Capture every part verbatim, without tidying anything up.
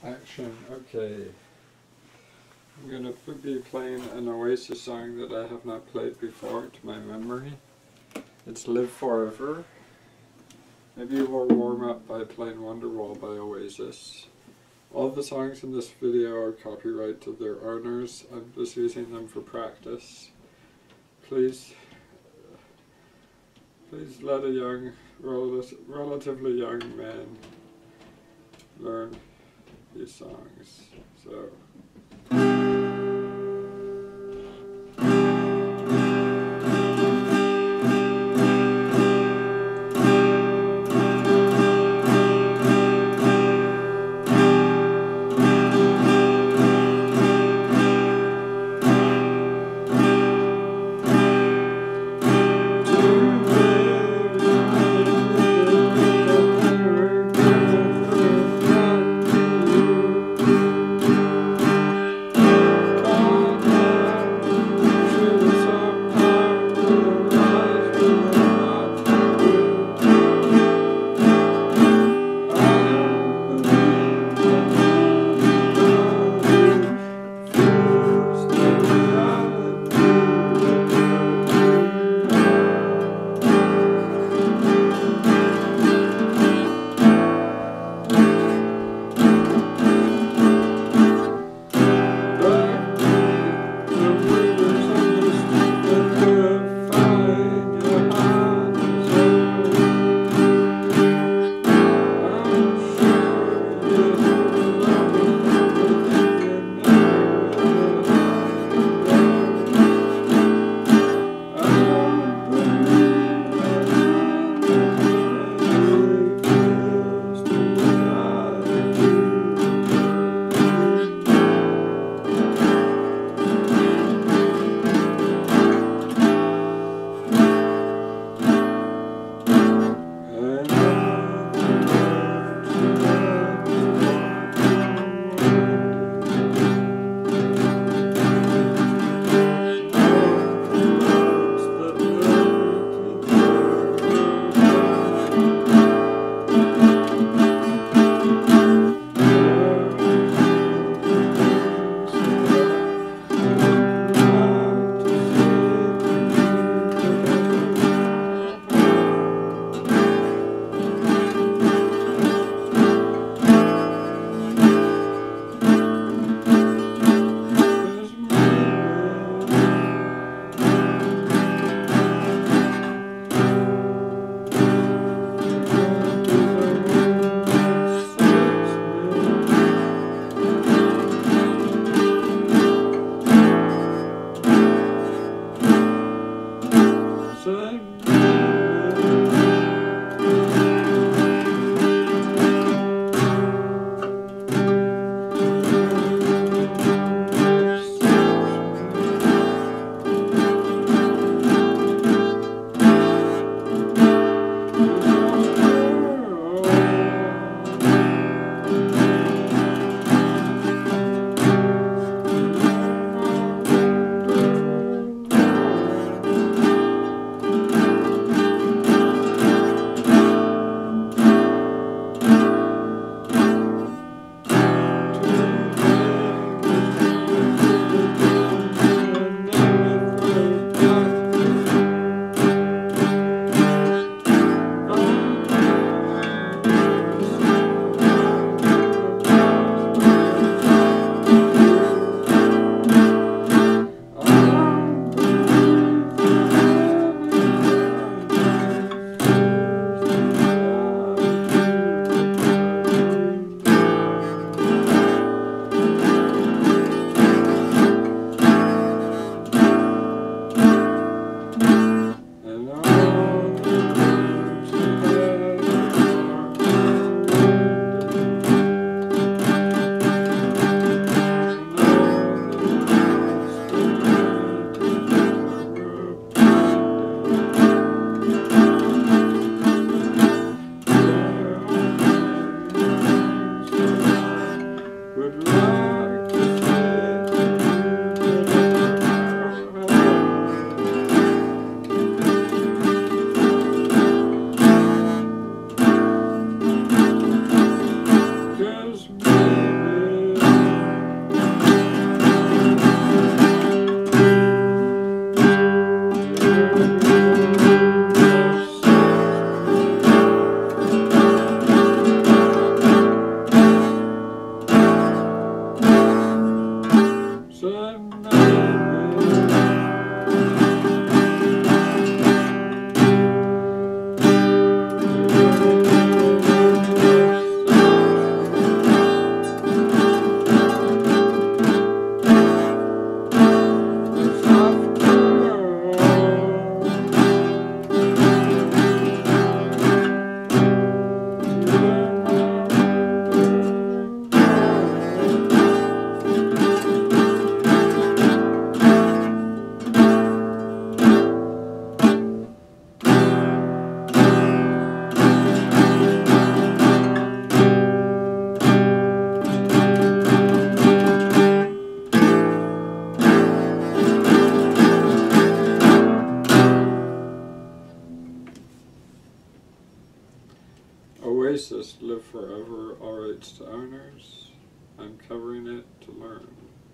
Action, okay. I'm going to be playing an Oasis song that I have not played before to my memory. It's Live Forever. Maybe we'll warm up by playing Wonderwall by Oasis. All the songs in this video are copyright to their owners. I'm just using them for practice. Please, please let a young, rel relatively young man learn these songs. So. Cause baby its owners. I'm covering it to learn.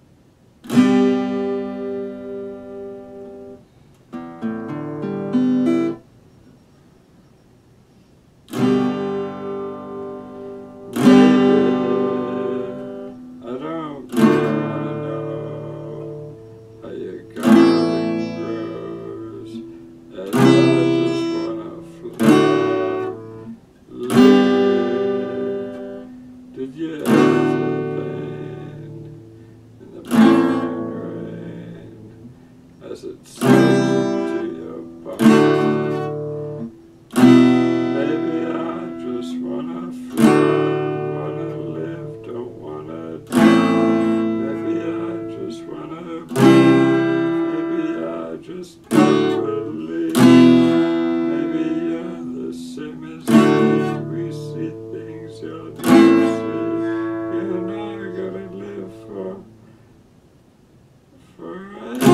Did you ever feel pain in the morning rain as it sinks into your bone? Maybe I just wanna fly, wanna live, don't wanna die. Maybe I just wanna be, maybe I just don't believe. Maybe you're the same as me, we see things you'll never see. You're not gonna live for forever.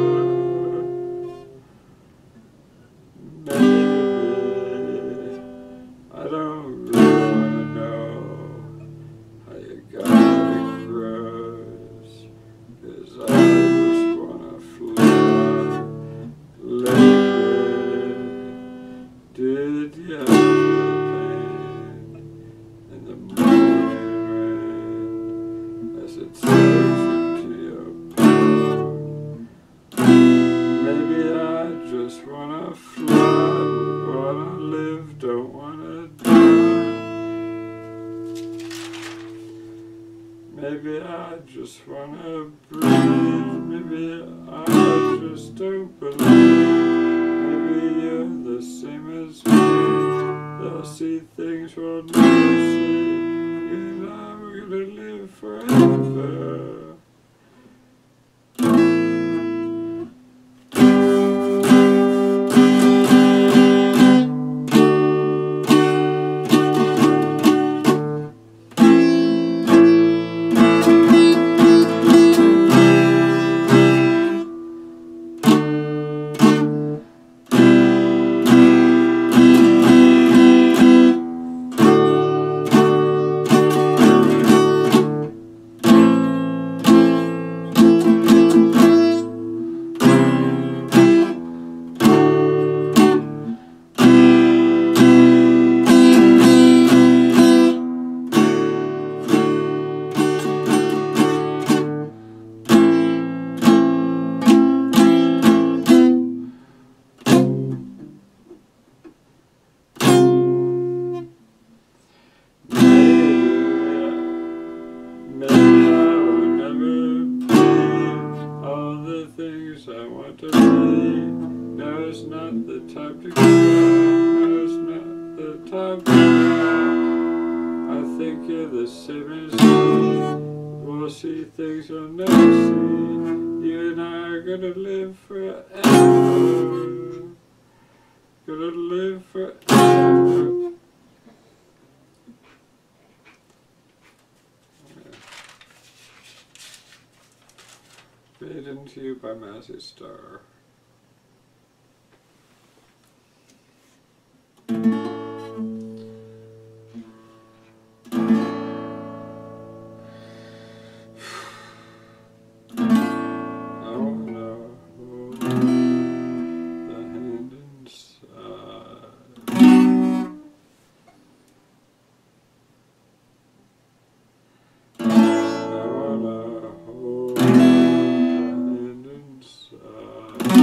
Maybe I don't really wanna know how you got it grows, 'cause I just wanna fly. Lately, did you ever feel pain in the morning rain as it sinks into your bone? Maybe I just wanna fly, wanna live, don't wanna die. Maybe I just wanna breathe, maybe I just don't believe. Maybe you're the same as me, they'll see things we'll never see. You're not gonna live forever. I want to be. Now is not the time to go. Now is not the time to go. I think you're the same as me. We'll see things we'll never see. You and I are gonna live forever. Gonna live forever. Made into you by Massey Star. Uh,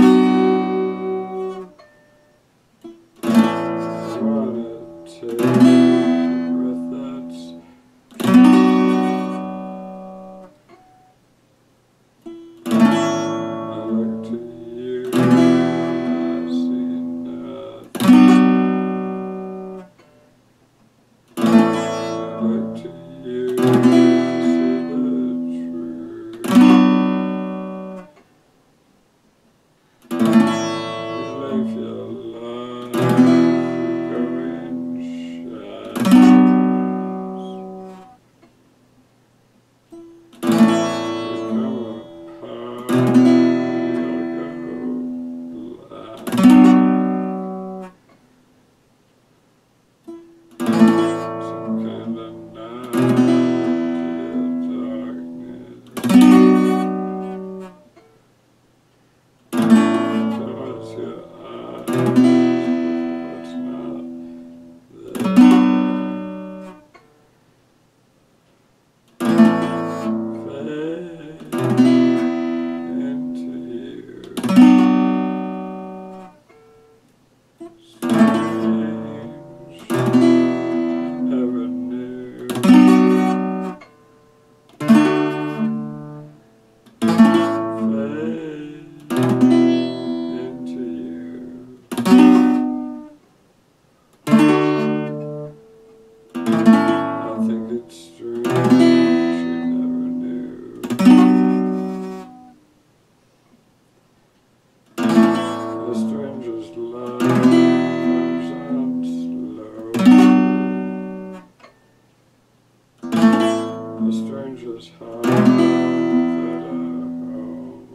A stranger's heart that I hold.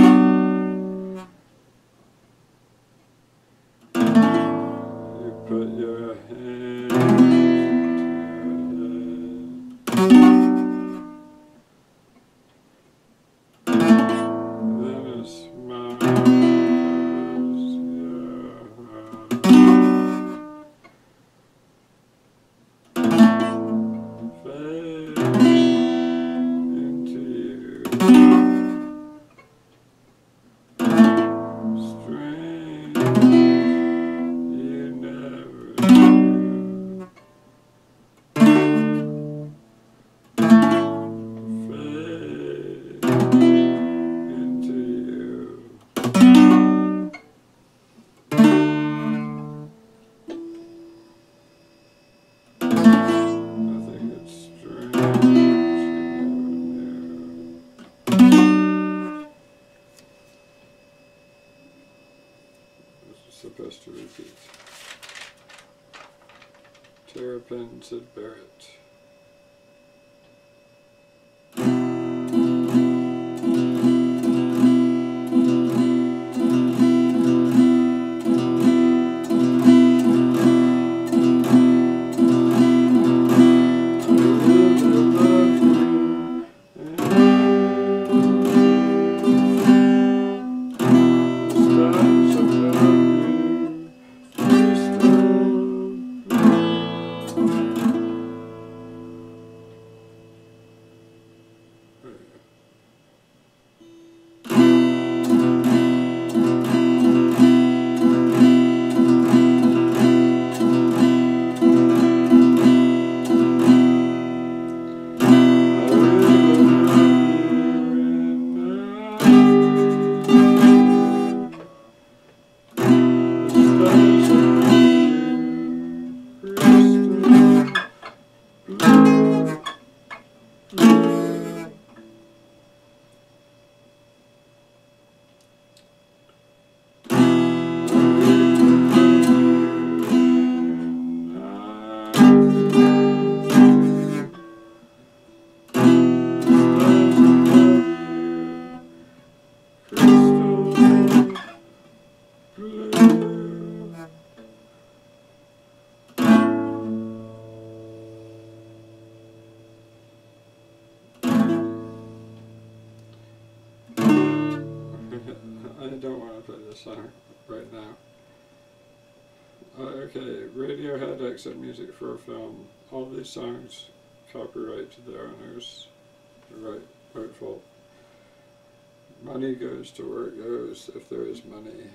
You put your hand to your head. Then a smile covers your heart. Fade into you. Strange, you never knew. Fade into you. I think it's strange you never knew. This is supposed to repeat. Terrapin said Barrett. I don't want to play this song right now. Uh, okay, Radiohead exit music for a film. All these songs copyright to their owners. Right, rightful. Money goes to where it goes if there is money.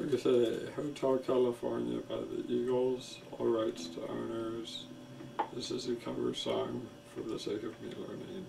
like I say, Hotel California by the Eagles, all rights to owners. This is a cover song for the sake of me learning.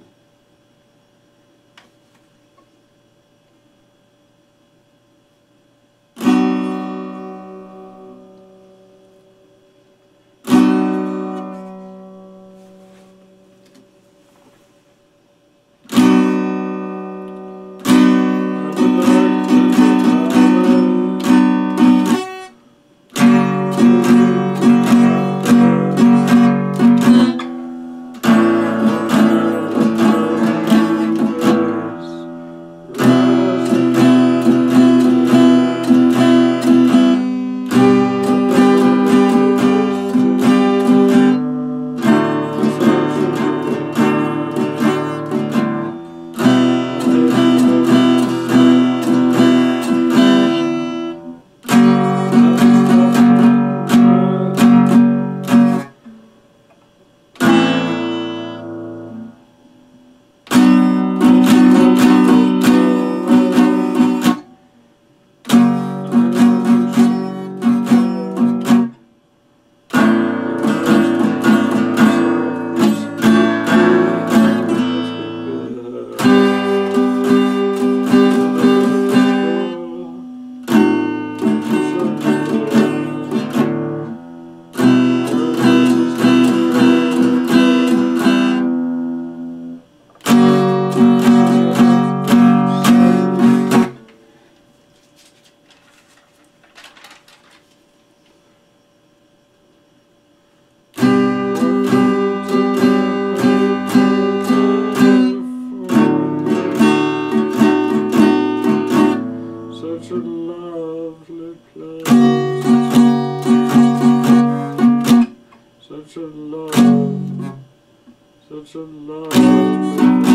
Such a lovely place, such a love, such a lovely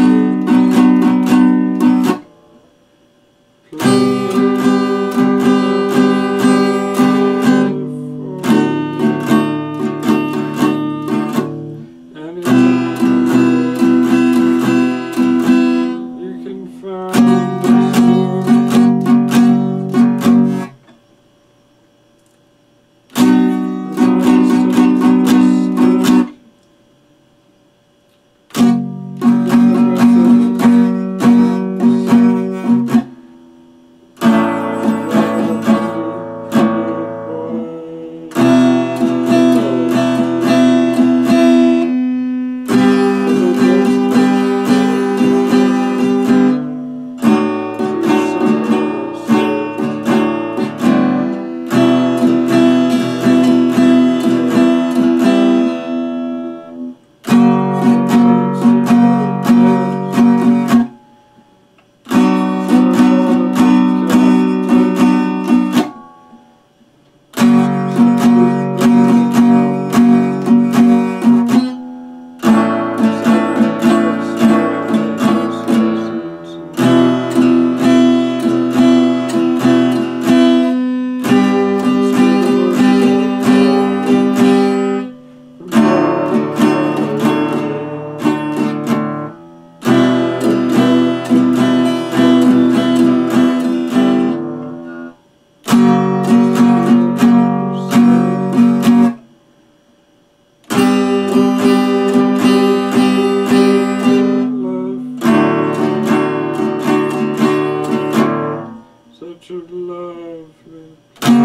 such a lovely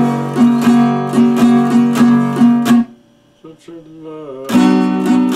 place, such a lovely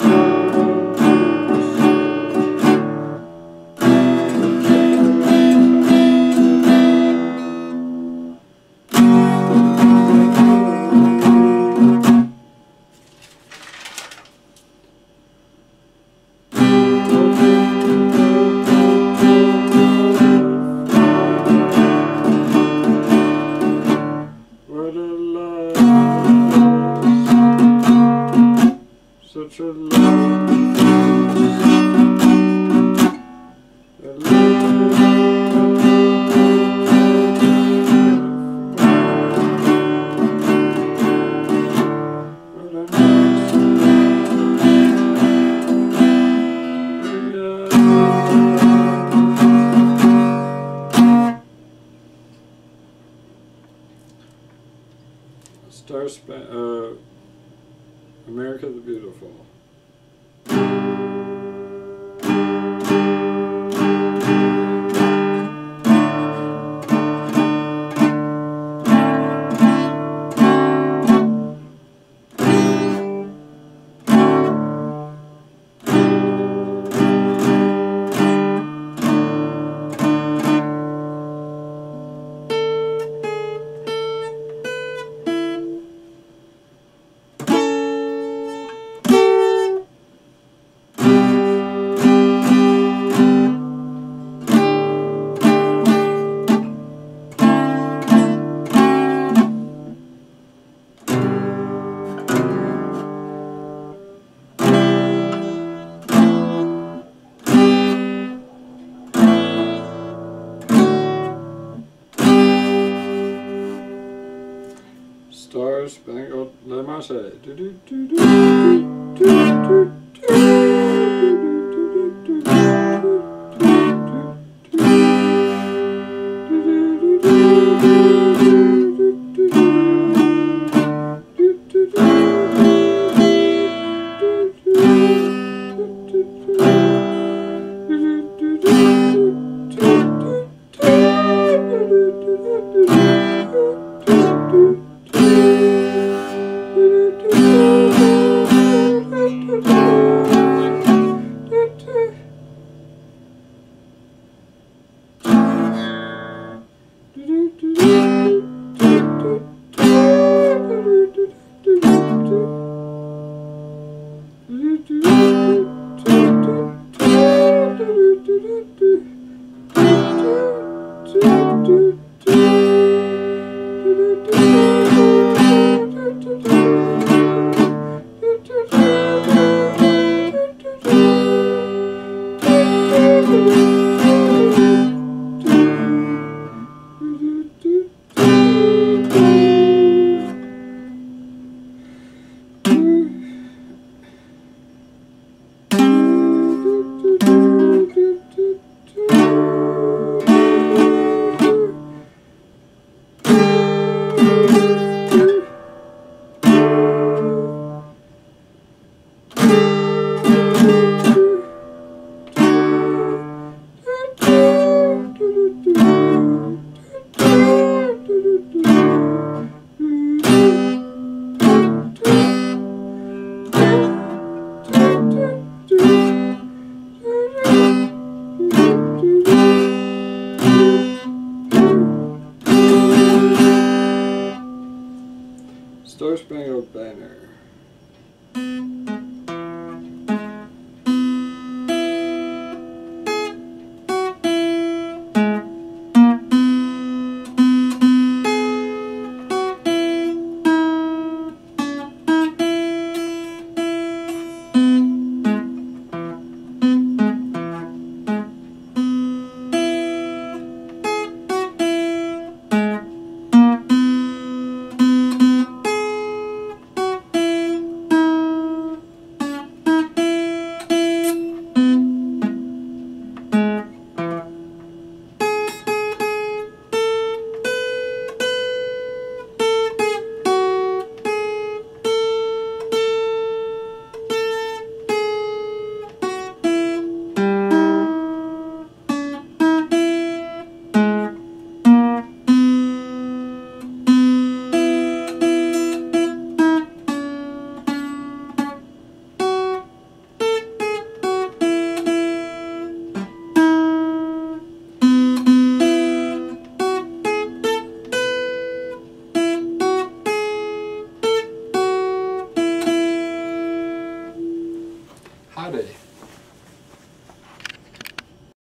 Such a love, a love. What a nice Star Span, uh, America the Beautiful. Star Spangled, let me say, do do do do do do do.